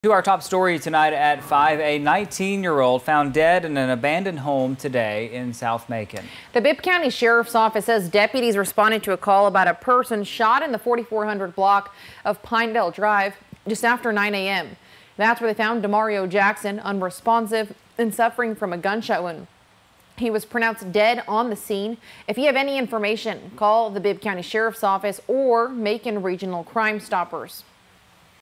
To our top story tonight at 5, a 19-year-old found dead in an abandoned home today in South Macon. The Bibb County Sheriff's Office says deputies responded to a call about a person shot in the 4400 block of Pinedale Drive just after 9 a.m. That's where they found Demario Jackson, unresponsive and suffering from a gunshot wound. He was pronounced dead on the scene. If you have any information, call the Bibb County Sheriff's Office or Macon Regional Crime Stoppers.